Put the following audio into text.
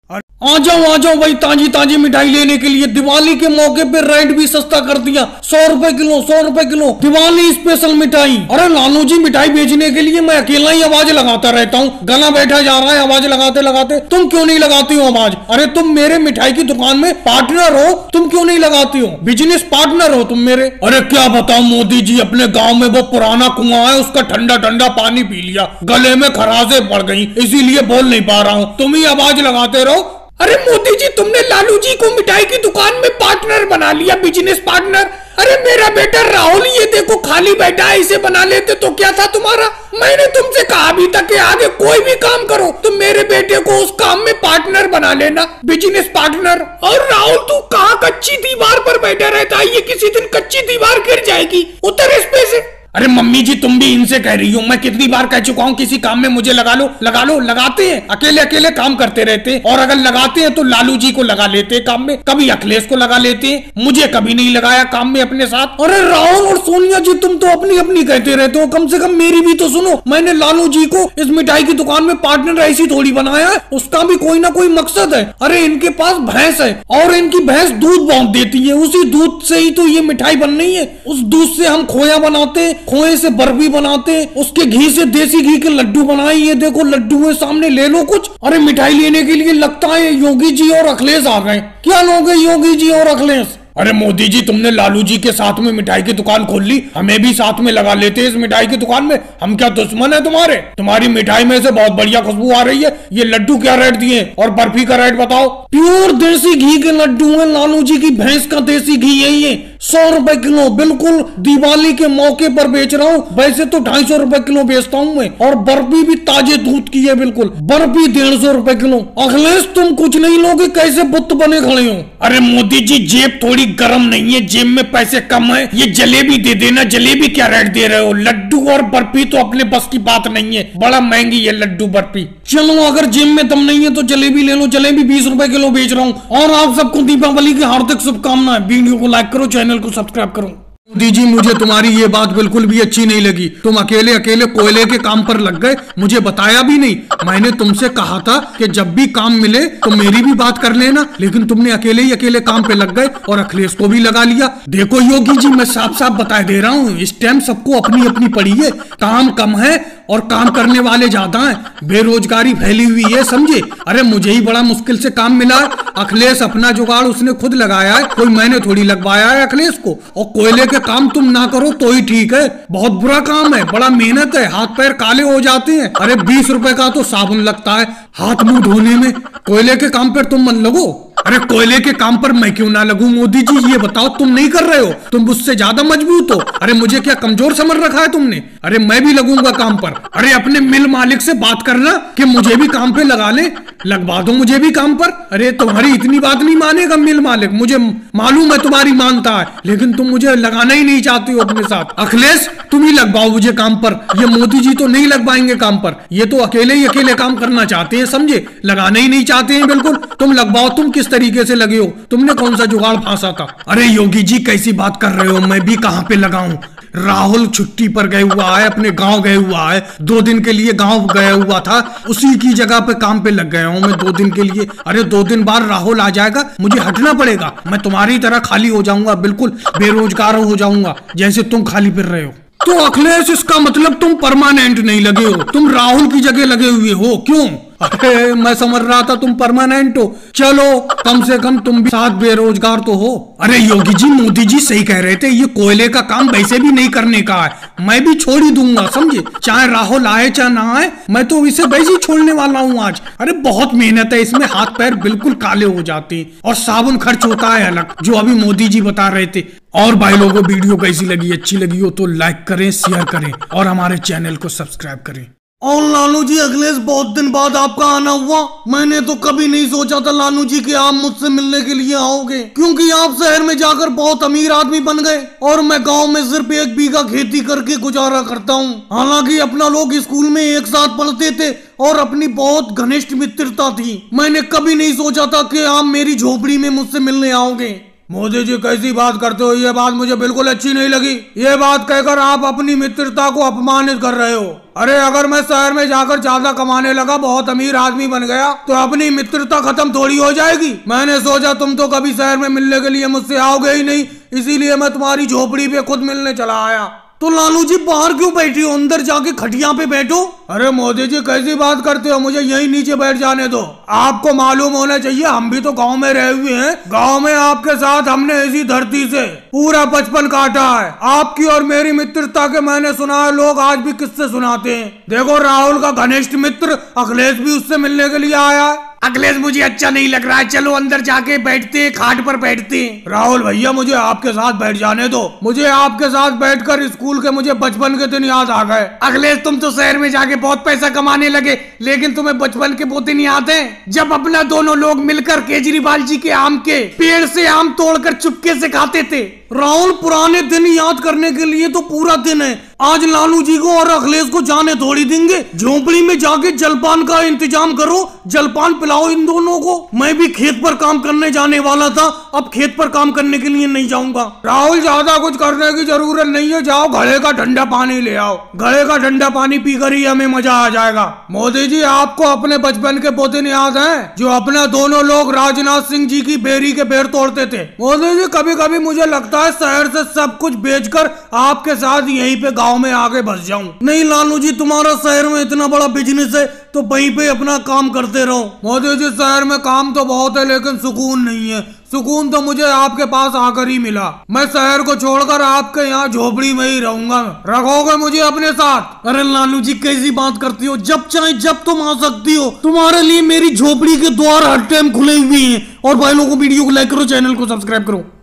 आ जाओ भाई, ताजी ताजी मिठाई लेने के लिए। दिवाली के मौके पे रेट भी सस्ता कर दिया, 100 रुपए किलो, 100 रुपए किलो दिवाली स्पेशल मिठाई। अरे लालू जी, मिठाई बेचने के लिए मैं अकेला ही आवाज लगाता रहता हूँ, गला बैठा जा रहा है आवाज लगाते लगाते। तुम क्यों नहीं लगाती हो आवाज? अरे तुम मेरे मिठाई की दुकान में पार्टनर हो, तुम क्यों नहीं लगाती हो? बिजनेस पार्टनर हो तुम मेरे। अरे क्या बताऊं मोदी जी, अपने गाँव में वो पुराना कुआं है, उसका ठंडा ठंडा पानी पी लिया, गले में खराशे पड़ गई, इसीलिए बोल नहीं पा रहा हूँ। तुम ही आवाज लगाते रहो। अरे मोदी जी, तुमने लालू जी को मिठाई की दुकान में पार्टनर बना लिया, बिजनेस पार्टनर। अरे मेरा बेटा राहुल ये देखो खाली बैठा है, इसे बना लेते तो क्या था तुम्हारा? मैंने तुमसे कहा अभी तक कि आगे कोई भी काम करो तो मेरे बेटे को उस काम में पार्टनर बना लेना, बिजनेस पार्टनर। और राहुल तू कहाँ कच्ची दीवार पर बैठा रहता है? ये किसी दिन कच्ची दीवार गिर जाएगी, उतर इस पे से। अरे मम्मी जी, तुम भी इनसे कह रही हो, मैं कितनी बार कह चुका हूँ किसी काम में मुझे लगा लो लगा लो। लगाते हैं, अकेले अकेले काम करते रहते हैं, और अगर लगाते हैं तो लालू जी को लगा लेते हैं काम में, कभी अखिलेश को लगा लेते हैं, मुझे कभी नहीं लगाया काम में अपने साथ। अरे राहुल और सोनिया जी, तुम तो अपनी अपनी कहते रहते हो, कम से कम मेरी भी तो सुनो। मैंने लालू जी को इस मिठाई की दुकान में पार्टनर ऐसी थोड़ी बनाया है, उसका भी कोई ना कोई मकसद है। अरे इनके पास भैंस है और इनकी भैंस दूध बहुत देती है, उसी दूध से ही तो ये मिठाई बन रही है। उस दूध से हम खोया बनाते हैं, खोए से बर्फी बनाते, उसके घी से देसी घी के लड्डू बनाए। ये देखो लड्डू है सामने, ले लो कुछ। अरे मिठाई लेने के लिए लगता है योगी जी और अखिलेश आ गए। क्या लोगे योगी जी और अखिलेश? अरे मोदी जी, तुमने लालू जी के साथ में मिठाई की दुकान खोल ली, हमें भी साथ में लगा लेते इस मिठाई की दुकान में। हम क्या दुश्मन है तुम्हारे? तुम्हारी मिठाई में से बहुत बढ़िया खुशबू आ रही है। ये लड्डू क्या रेट दिए और बर्फी का रेट बताओ? प्योर देसी घी के लड्डू है, लालू जी की भैंस का देसी घी है ये, 100 रुपए किलो। बिल्कुल दिवाली के मौके पर बेच रहा हूँ, वैसे तो 250 रुपए किलो बेचता हूँ मैं। और बर्फी भी ताजे दूध की है, बिल्कुल बर्फी 150 रुपए किलो। अखिलेश तुम कुछ नहीं लोगे, कैसे बुत बने खड़े हो? अरे मोदी जी, जेब थोड़ी गरम नहीं है, जेब में पैसे कम है, ये जलेबी दे देना। जलेबी क्या रेट दे रहे हो? लड्डू और बर्फी तो अपने बस की बात नहीं है, बड़ा महंगी है लड्डू बर्फी। चलो अगर जेब में दम नहीं है तो जलेबी ले लो, जलेबी 20 रुपए किलो बेच रहा हूँ। और आप सबको दीपावली की हार्दिक शुभकामनाएं। वीडियो को लाइक करो, चैनल को सब्सक्राइब करो। मोदी जी, मुझे तुम्हारी ये बात बिल्कुल भी अच्छी नहीं लगी। तुम अकेले अकेले कोयले के काम पर लग गए, मुझे बताया भी नहीं। मैंने तुमसे कहा था कि जब भी काम मिले तो मेरी भी बात कर लेना, लेकिन तुमने अकेले ही अकेले काम पे लग गए और अखिलेश को भी लगा लिया। देखो योगी जी, मैं साफ साफ बता दे रहा हूँ, इस टाइम सबको अपनी अपनी पड़ी है। काम कम है और काम करने वाले ज्यादा हैं, बेरोजगारी फैली हुई है, समझे? अरे मुझे ही बड़ा मुश्किल से काम मिला है। अखिलेश अपना जुगाड़ उसने खुद लगाया है, कोई मैंने थोड़ी लगवाया है अखिलेश को। और कोयले के काम तुम ना करो तो ही ठीक है, बहुत बुरा काम है, बड़ा मेहनत है, हाथ पैर काले हो जाते हैं। अरे 20 रुपए का तो साबुन लगता है हाथ मुंह धोने में, कोयले के काम पर तुम मत लगो। अरे कोयले के काम पर मैं क्यों ना लगूं मोदी जी? ये बताओ, तुम नहीं कर रहे हो, तुम मुझसे ज्यादा मजबूत हो। अरे मुझे क्या कमजोर समझ रखा है तुमने? अरे मैं भी लगूंगा काम पर। अरे अपने मिल मालिक से बात करना कि मुझे भी काम पे लगा ले, लगवा दो मुझे भी काम पर। अरे तुम्हारी इतनी बात नहीं मानेगा मिल मालिक, मुझे मालूम है तुम्हारी मानता है, लेकिन तुम मुझे लगाना ही नहीं चाहती हो अपने साथ। अखिलेश तुम ही लगवाओ मुझे काम पर, ये मोदी जी तो नहीं लगवाएंगे काम पर, ये तो अकेले ही अकेले काम करना चाहते हैं, समझे? लगाना ही नहीं चाहते हैं बिल्कुल। तुम लगवाओ, तुम किस तरीके से लगे हो? तुमने कौन सा जुगाड़ फांसा था? अरे योगी जी, कैसी बात कर रहे हो? मैं भी कहां पे लगाऊं? राहुल छुट्टी पर गए हुआ है, अपने गांव गए हुआ है, 2 दिन के लिए गांव गया हुआ था, उसी की जगह पे काम पे लग गया हूं मैं 2 दिन के लिए। अरे 2 दिन बाद राहुल आ जाएगा, मुझे हटना पड़ेगा, मैं तुम्हारी तरह खाली हो जाऊंगा, बिल्कुल बेरोजगार हो जाऊंगा जैसे तुम खाली फिर रहे हो। तो अखिलेश, इसका मतलब तुम परमानेंट नहीं लगे हो, तुम राहुल की जगह लगे हुए हो, क्यों? अरे मैं समझ रहा था तुम परमानेंट हो। चलो कम से कम तुम भी साथ बेरोजगार तो हो। अरे योगी जी, मोदी जी सही कह रहे थे, ये कोयले का काम वैसे भी नहीं करने का है, मैं भी छोड़ ही दूंगा, समझे? चाहे राहुल आए चाहे ना आए, मैं तो इसे वैसे ही छोड़ने वाला हूँ आज। अरे बहुत मेहनत है इसमें, हाथ पैर बिल्कुल काले हो जाते हैं, और साबुन खर्च होता है अलग, जो अभी मोदी जी बता रहे थे। और भाई लोगों, वीडियो कैसी लगी? अच्छी लगी हो तो लाइक करें, शेयर करें और हमारे चैनल को सब्सक्राइब करें। और लालू जी, अखिलेश, बहुत दिन बाद आपका आना हुआ। मैंने तो कभी नहीं सोचा था लालू जी कि आप मुझसे मिलने के लिए आओगे, क्योंकि आप शहर में जाकर बहुत अमीर आदमी बन गए और मैं गांव में सिर्फ 1 बीघा खेती करके गुजारा करता हूं। हालांकि अपना लोग स्कूल में एक साथ पढ़ते थे और अपनी बहुत घनिष्ठ मित्रता थी। मैंने कभी नहीं सोचा था कि आप मेरी झोपड़ी में मुझसे मिलने आओगे। मोदी जी कैसी बात करते हो, ये बात मुझे बिल्कुल अच्छी नहीं लगी। ये बात कहकर आप अपनी मित्रता को अपमानित कर रहे हो। अरे अगर मैं शहर में जाकर ज्यादा कमाने लगा, बहुत अमीर आदमी बन गया, तो अपनी मित्रता खत्म थोड़ी हो जाएगी। मैंने सोचा तुम तो कभी शहर में मिलने के लिए मुझसे आओगे ही नहीं, इसीलिए मैं तुम्हारी झोपड़ी पे खुद मिलने चला आया। तो लालू जी बाहर क्यों बैठी हो, अंदर जाके खटिया पे बैठो। अरे मोदी जी कैसी बात करते हो, मुझे यही नीचे बैठ जाने दो। आपको मालूम होना चाहिए हम भी तो गांव में रहे हुए हैं। गांव में आपके साथ हमने इसी धरती से पूरा बचपन काटा है। आपकी और मेरी मित्रता के मैंने सुना है लोग आज भी किस्से सुनाते हैं। देखो राहुल का घनिष्ठ मित्र अखिलेश भी उससे मिलने के लिए आया है। अखिलेश मुझे अच्छा नहीं लग रहा है, चलो अंदर जाके बैठते, खाट पर बैठते। राहुल भैया मुझे आपके साथ बैठ जाने दो। मुझे आपके साथ बैठकर स्कूल के मुझे बचपन के दिन याद आ गए। अखिलेश तुम तो शहर में जाके बहुत पैसा कमाने लगे, लेकिन तुम्हें बचपन के वो दिन याद है जब अपना दोनों लोग मिलकर केजरीवाल जी के आम के पेड़ से आम तोड़कर चुपके से खाते थे। राहुल पुराने दिन याद करने के लिए तो पूरा दिन है। आज लालू जी को और अखिलेश को जाने थोड़ी देंगे। झोपड़ी में जाके जलपान का इंतजाम करो, जलपान पिलाओ इन दोनों को। मैं भी खेत पर काम करने जाने वाला था, अब खेत पर काम करने के लिए नहीं जाऊंगा। राहुल ज्यादा कुछ करने की जरूरत नहीं है, जाओ घड़े का ठंडा पानी ले आओ। घड़े का ठंडा पानी पीकर ही हमें मजा आ जाएगा। मोदी जी आपको अपने बचपन के वो दिन याद है जो अपना दोनों लोग राजनाथ सिंह जी की बेरी के पेड़ तोड़ते थे। मोदी जी कभी कभी मुझे लगता है शहर से सब कुछ बेचकर आपके साथ यहीं पे गांव में आके बस जाऊं। नहीं लालू जी, तुम्हारा शहर में इतना बड़ा बिजनेस है तो वहीं पे अपना काम करते रहो। मोदी जी शहर में काम तो बहुत है लेकिन सुकून नहीं है। सुकून तो मुझे आपके पास आकर ही मिला। मैं शहर को छोड़कर आपके यहाँ झोपड़ी में ही रहूंगा। रखोगे मुझे अपने साथ? अरे लालू जी कैसी बात करती हो, जब चाहे जब तुम आ सकती हो। तुम्हारे लिए मेरी झोपड़ी के द्वार हर टाइम खुले हुए हैं। और भाई लोगों को वीडियो को लाइक करो, चैनल को सब्सक्राइब करो।